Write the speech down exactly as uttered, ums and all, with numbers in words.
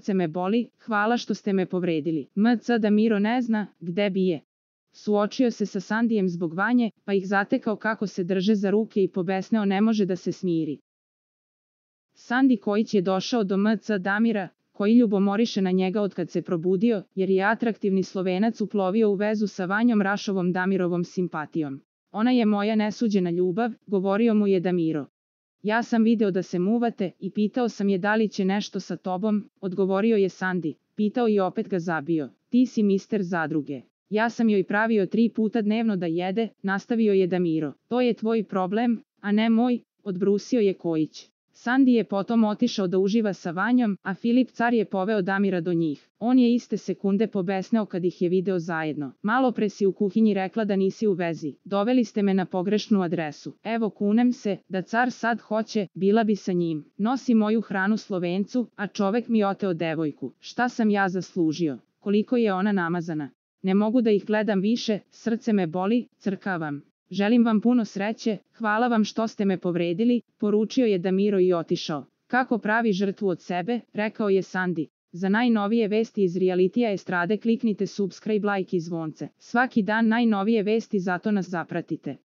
srce me boli, hvala što ste me povredili. M C Damiro ne zna gde bije. Suočio se sa Sandijem zbog Vanje, pa ih zatekao kako se drže za ruke i pobesneo ne može da se smiri. Sandi Kojić je došao do M C Damira, koji ljubomoriše na njega otkad se probudio, jer je atraktivni Slovenac uplovio u vezu sa Vanjom Rašovom Damirovom simpatijom. Ona je moja nesuđena ljubav, govorio mu je Damiro. Ja sam video da se muvate i pitao sam je da li će nešto sa tobom, odgovorio je Sandi. Pitao i opet ga zabio. Ti si mister zadruge. Ja sam joj pravio tri puta dnevno da jede, nastavio je Damiro. To je tvoj problem, a ne moj, odbrusio je Kojić. Sandi je potom otišao da uživa sa Vanjom, a Filip Car je poveo Damira do njih. On je iste sekunde pobesneo kad ih je video zajedno. Malo pre si u kuhinji rekla da nisi u vezi. Doveli ste me na pogrešnu adresu. Evo kunem se, da Car sad hoće, bila bi sa njim. Nosi moju hranu Slovencu, a čovek mi oteo devojku. Šta sam ja zaslužio? Koliko je ona namazana? Ne mogu da ih gledam više, srce me boli, crkavam. Želim vam puno sreće, hvala vam što ste me povredili, poručio je Damiro i otišao. Kako pravi žrtvu od sebe, rekao je Sandi. Za najnovije vesti iz realitija estrade kliknite subscribe, like i zvonce. Svaki dan najnovije vesti, zato nas zapratite.